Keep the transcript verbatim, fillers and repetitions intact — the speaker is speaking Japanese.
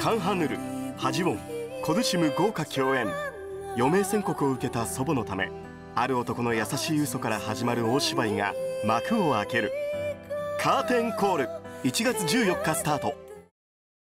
カン・ハヌル、ハジウォン、コドゥシム豪華共演。余命宣告を受けた祖母のため、ある男の優しい嘘から始まる大芝居が幕を開ける。カーテンコール、いちがつじゅうよっかスタート。